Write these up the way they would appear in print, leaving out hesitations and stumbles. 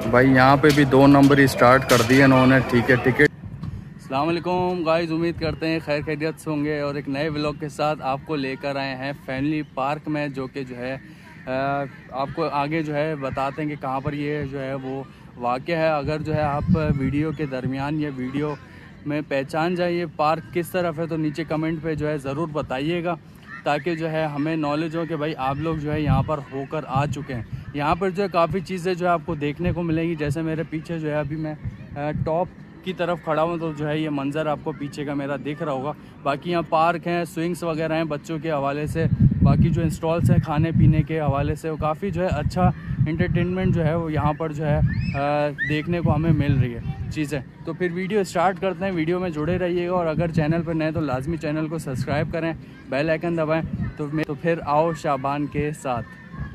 भाई यहाँ पे भी 2 नंबर ही स्टार्ट कर दिए इन्होंने। ठीक है, टिकट। अस्सलाम वालेकुम गाइस, उम्मीद करते हैं खैर खैरियत से होंगे और एक नए व्लॉग के साथ आपको लेकर आए हैं फैमिली पार्क में, जो कि जो है आपको आगे जो है बताते हैं कि कहाँ पर ये जो है वो वाक़ है। अगर जो है आप वीडियो के दरमियान या वीडियो में पहचान जाए ये पार्क किस तरफ है तो नीचे कमेंट पे जो है ज़रूर बताइएगा, ताकि जो है हमें नॉलेज हो कि भाई आप लोग जो है यहाँ पर होकर आ चुके हैं। यहाँ पर जो है काफ़ी चीज़ें जो है आपको देखने को मिलेंगी। जैसे मेरे पीछे जो है अभी मैं टॉप की तरफ खड़ा हूँ तो जो है ये मंज़र आपको पीछे का मेरा दिख रहा होगा। बाकी यहाँ पार्क हैं, स्विंग्स वगैरह हैं बच्चों के हवाले से, बाकी जो इंस्टॉल्स हैं खाने पीने के हवाले से, वो काफ़ी जो है अच्छा इंटरटेनमेंट जो है वो यहाँ पर जो है देखने को हमें मिल रही है चीज़ें। तो फिर वीडियो स्टार्ट करते हैं, वीडियो में जुड़े रहिएगा और अगर चैनल पर नए तो लाजमी चैनल को सब्सक्राइब करें, बेल आइकन दबाएं। तो फिर आओ शाबान के साथ।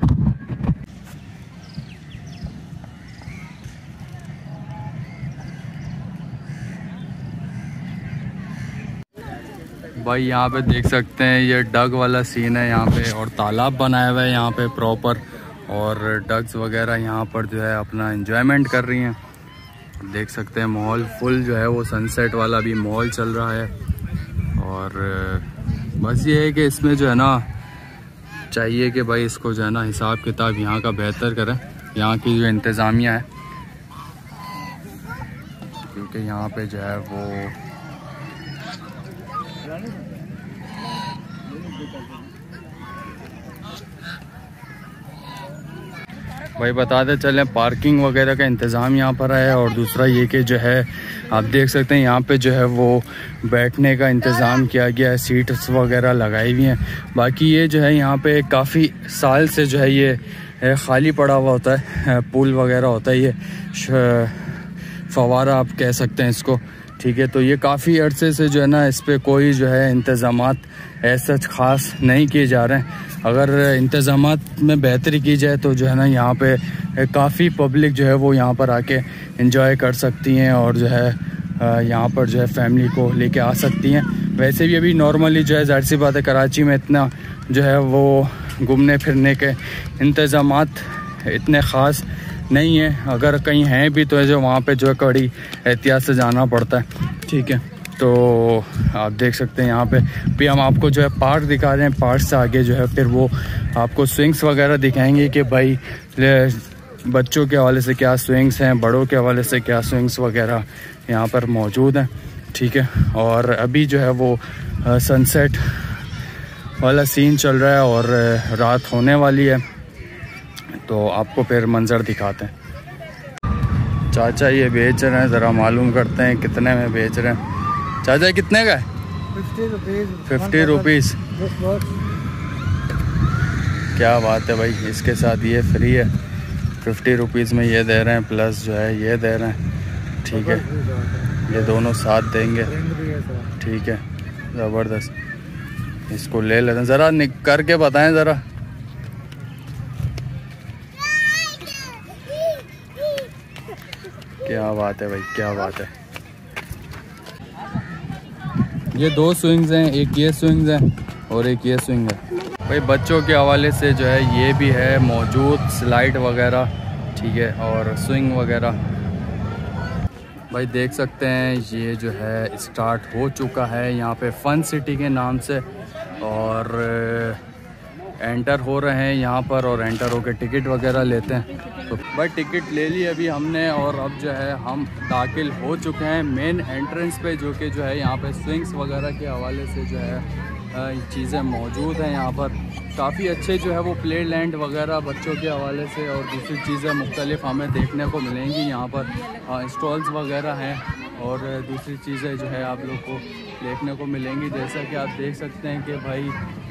भाई यहाँ पे देख सकते हैं ये डग वाला सीन है यहाँ पे, और तालाब बनाया हुआ है यहाँ पे प्रॉपर, और डग्स वगैरह यहाँ पर जो है अपना एंजॉयमेंट कर रही हैं। देख सकते हैं माहौल फुल जो है वो सनसेट वाला भी माहौल चल रहा है। और बस ये है कि इसमें जो है ना चाहिए कि भाई इसको जो है ना हिसाब किताब यहाँ का बेहतर करें, यहाँ की जो इंतज़ामिया है, क्योंकि यहाँ पे जो है वो भाई बताते चलें पार्किंग वगैरह का इंतज़ाम यहाँ पर है। और दूसरा ये कि जो है आप देख सकते हैं यहाँ पे जो है वो बैठने का इंतज़ाम किया गया है, सीट्स वगैरह लगाई हुई हैं। बाकी ये जो है यहाँ पे काफ़ी साल से जो है ये खाली पड़ा हुआ होता है, पूल वगैरह होता है, ये फवारा आप कह सकते हैं इसको। ठीक है, तो ये काफ़ी अरसे से जो है ना इस पर कोई जो है इंतज़ामात ऐसा ख़ास नहीं किए जा रहे हैं। अगर इंतज़ामात में बेहतरी की जाए तो जो है ना यहाँ पे काफ़ी पब्लिक जो है वो यहाँ पर आके एंजॉय कर सकती हैं और जो है यहाँ पर जो है फैमिली को लेके आ सकती हैं। वैसे भी अभी नॉर्मली जो है ज़ाहिर सी बात है कराची में इतना जो है वो घूमने फिरने के इंतज़ामात इतने ख़ास नहीं है, अगर कहीं हैं भी तो जो वहाँ पे जो है कड़ी एहतियात से जाना पड़ता है। ठीक है, तो आप देख सकते हैं यहाँ पे भी हम आपको जो है पार्क दिखा रहे हैं। पार्क से आगे जो है फिर वो आपको स्विंग्स वगैरह दिखाएंगे कि भाई बच्चों के हवाले से क्या स्विंग्स हैं, बड़ों के हवाले से क्या स्विंग्स वगैरह यहाँ पर मौजूद हैं। ठीक है, और अभी जो है वो सनसेट वाला सीन चल रहा है और रात होने वाली है, तो आपको फिर मंज़र दिखाते हैं। चाचा ये बेच रहे हैं, ज़रा मालूम करते हैं कितने में बेच रहे हैं। चाचा कितने का है? 50 रुपीज़। क्या बात है भाई, इसके साथ ये फ्री है, 50 रुपीज़ में ये दे रहे हैं, प्लस जो है ये दे रहे हैं। ठीक है, ये दोनों साथ देंगे। ठीक है, ज़बरदस्त, इसको ले लेते हैं। ज़रा करके बताएं ज़रा। क्या बात है भाई, क्या बात है। ये 2 स्विंग्स हैं, एक ये स्विंग्स हैं और एक ये स्विंग है। भाई बच्चों के हवाले से जो है ये भी है मौजूद, स्लाइड वगैरह। ठीक है, और स्विंग वगैरह भाई देख सकते हैं ये जो है स्टार्ट हो चुका है यहाँ पे फन सिटी के नाम से, और एंटर हो रहे हैं यहाँ पर और एंटर होकर टिकट वगैरह लेते हैं। तो भाई टिकट ले ली अभी हमने और अब जो है हम दाखिल हो चुके हैं मेन एंट्रेंस पे, जो कि जो है यहाँ पे स्विंग्स वगैरह के हवाले से जो है चीज़ें मौजूद हैं। यहाँ पर काफ़ी अच्छे जो है वो प्ले लैंड वगैरह बच्चों के हवाले से और दूसरी चीज़ें मुख्तलिफ हमें देखने को मिलेंगी। यहाँ पर स्टॉल्स वगैरह हैं और दूसरी चीज़ें जो है आप लोग को देखने को मिलेंगी। जैसा कि आप देख सकते हैं कि भाई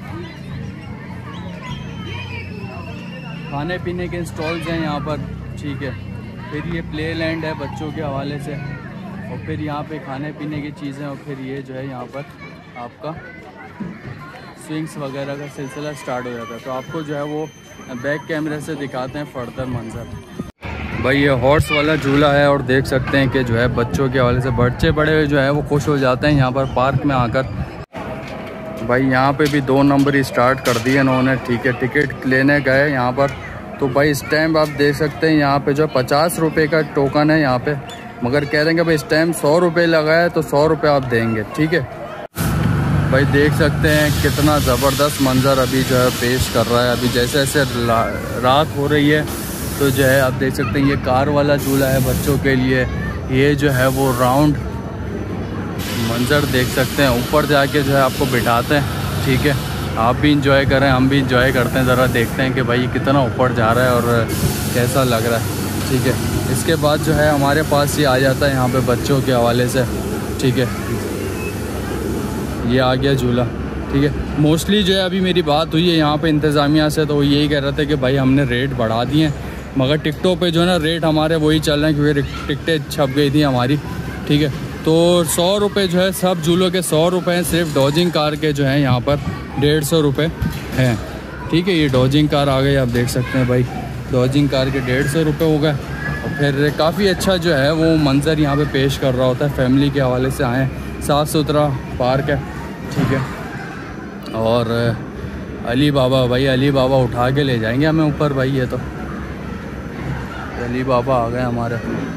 खाने पीने के स्टॉल्स हैं यहाँ पर। ठीक है, फिर ये प्ले लैंड है बच्चों के हवाले से, और फिर यहाँ पे खाने पीने की चीज़ें, और फिर ये जो है यहाँ पर आपका स्विंग्स वगैरह का सिलसिला स्टार्ट हो जाता है। तो आपको जो है वो बैक कैमरे से दिखाते हैं फर्दर मंजर। भाई ये हॉर्स वाला झूला है और देख सकते हैं कि जो है बच्चों के हवाले से बच्चे बड़े हुए जो है वो खुश हो जाते हैं यहाँ पर पार्क में आकर। भाई यहाँ पे भी 2 नंबर ही स्टार्ट कर दिए इन्होंने। ठीक है, टिकट लेने गए यहाँ पर तो भाई इस टाइम आप देख सकते हैं यहाँ पे जो 50 रुपये का टोकन है यहाँ पे, मगर कह रहे हैं कि भाई इस टाइम 100 रुपये लगा है तो 100 रुपये आप देंगे, ठीक है। भाई देख सकते हैं कितना ज़बरदस्त मंज़र अभी जो है पेश कर रहा है। अभी जैसे जैसे रात हो रही है तो जो है आप देख सकते हैं ये कार वाला झूला है बच्चों के लिए। ये जो है वो राउंड मंज़र देख सकते हैं, ऊपर जाके जो है आपको बिठाते हैं, ठीक है। आप भी इंजॉय करें, हम भी इंजॉय करते हैं, ज़रा देखते हैं कि भाई कितना ऊपर जा रहा है और कैसा लग रहा है, ठीक है। इसके बाद जो है हमारे पास ये आ जाता है यहाँ पे बच्चों के हवाले से, ठीक है। ये आ गया झूला, ठीक है। मोस्टली जो है अभी मेरी बात हुई है यहाँ पे इंतज़ामिया से, तो वो यही कह रहे थे कि भाई हमने रेट बढ़ा दिए हैं, मगर टिकटों पे जो है ना रेट हमारे वही चल रहे हैं क्योंकि टिकटें छप गई थी हमारी, ठीक है। तो 100 रुपये जो है सब झूलों के 100 रुपये हैं, सिर्फ डॉजिंग कार के जो हैं यहाँ पर 150 रुपये हैं, ठीक है। ये डॉजिंग कार आ गई, आप देख सकते हैं भाई डॉजिंग कार के 150 रुपये हो गए। और फिर काफ़ी अच्छा जो है वो मंज़र यहाँ पे पेश कर रहा होता है, फैमिली के हवाले से आए, साफ़ सुथरा पार्क है, ठीक है। और अली बाबा, भाई अली बाबा उठा के ले जाएंगे हमें ऊपर भाई, ये तो अली बाबा आ गए हमारे।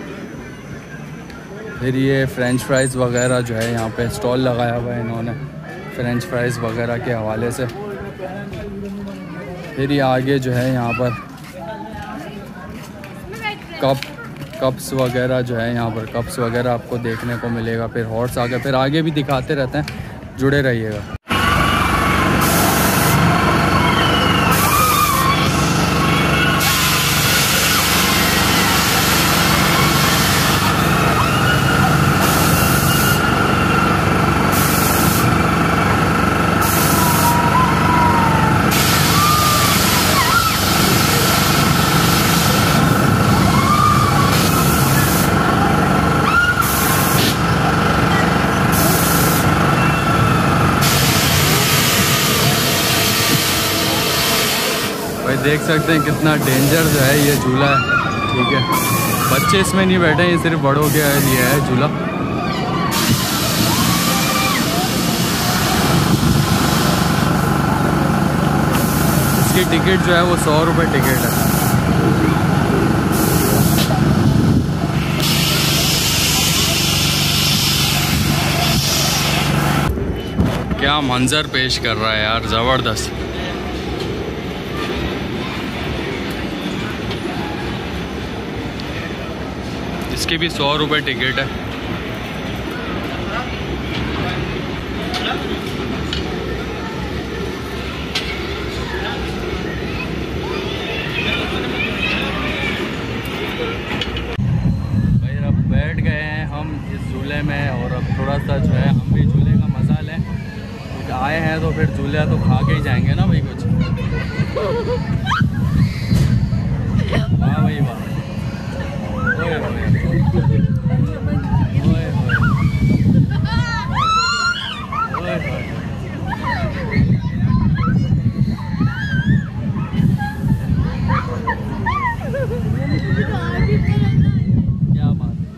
फिर ये फ्रेंच फ्राइज़ वगैरह जो है यहाँ पे स्टॉल लगाया हुआ है इन्होंने फ्रेंच फ्राइज़ वगैरह के हवाले से। फिर ये आगे जो है यहाँ पर कप्स वगैरह जो है यहाँ पर कप्स वगैरह आपको देखने को मिलेगा। फिर हॉर्स आगे, फिर आगे भी दिखाते रहते हैं, जुड़े रहिएगा। भाई देख सकते हैं कितना डेंजर जो है ये झूला है, ठीक है। बच्चे इसमें नहीं बैठे, ये सिर्फ बड़ों के लिए है झूला। इसकी टिकट जो है वो 100 रुपये टिकट है। क्या मंजर पेश कर रहा है यार, ज़बरदस्त। इसकी भी 100 रुपये टिकट है। भाई अब बैठ गए हैं हम इस झूले में और अब थोड़ा सा जो है हम भी झूले का मज़ा लें। तो आए हैं तो फिर झूले तो खा के ही जाएंगे ना भाई कुछ। वाह भाई वाह, ओए ओए ओए ओए। क्या बात है।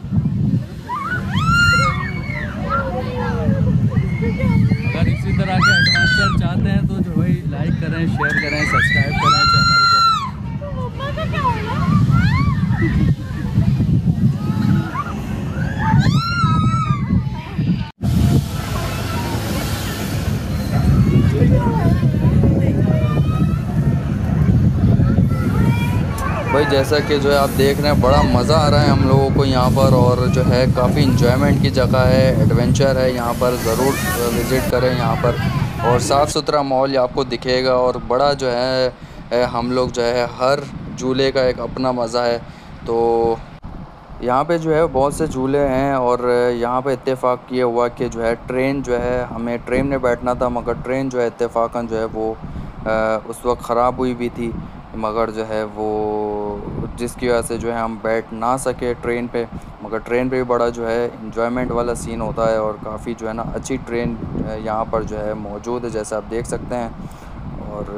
अगर इसी तरह के एडवेंचर चाहते हैं तो जो भाई लाइक करें, शेयर करें, सब्सक्राइब करें चैनल को। भाई जैसा कि जो है आप देख रहे हैं बड़ा मज़ा आ रहा है हम लोगों को यहाँ पर, और जो है काफ़ी इंजॉयमेंट की जगह है, एडवेंचर है यहाँ पर, ज़रूर विज़िट करें यहाँ पर। और साफ़ सुथरा माहौल आपको दिखेगा और बड़ा जो है हम लोग जो है हर झूले का एक अपना मज़ा है। तो यहाँ पे जो है बहुत से झूले हैं और यहाँ पे इत्तेफाक ये हुआ कि जो है ट्रेन जो है हमें ट्रेन में बैठना था, मगर ट्रेन जो है इत्तेफाकन जो है वो उस वक्त ख़राब हुई भी थी, मगर जो है वो जिसकी वजह से जो है हम बैठ ना सके ट्रेन पे। मगर ट्रेन पे भी बड़ा जो है इंजॉयमेंट वाला सीन होता है और काफ़ी जो है ना अच्छी ट्रेन यहाँ पर जो है मौजूद है, जैसा आप देख सकते हैं। और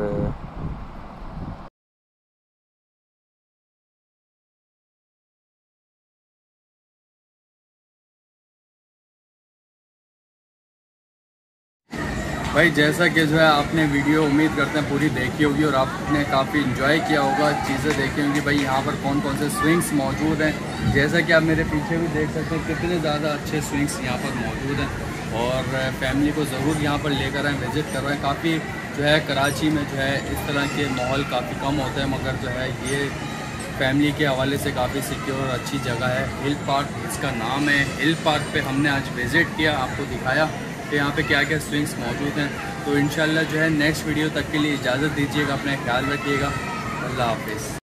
भाई जैसा कि जो है आपने वीडियो उम्मीद करते हैं पूरी देखी होगी और आपने काफ़ी इन्जॉय किया होगा, चीज़ें देखी होंगी भाई यहाँ पर कौन कौन से स्विंग्स मौजूद हैं। जैसा कि आप मेरे पीछे भी देख सकते हैं कितने ज़्यादा अच्छे स्विंग्स यहाँ पर मौजूद हैं और फैमिली को ज़रूर यहाँ पर लेकर आएँ, विज़िट करवाएँ। काफ़ी जो है कराची में जो है इस तरह के माहौल काफ़ी कम होते हैं, मगर जो है ये फैमिली के हवाले से काफ़ी सिक्योर और अच्छी जगह है। हिल पार्क इसका नाम है। हिल पार्क पे हमने आज विज़िट किया, आपको दिखाया कि यहाँ पे क्या क्या स्विंग्स मौजूद हैं। तो इंशाल्लाह जो है नेक्स्ट वीडियो तक के लिए इजाज़त दीजिएगा, अपना ख्याल रखिएगा। अल्लाह हाफिज़।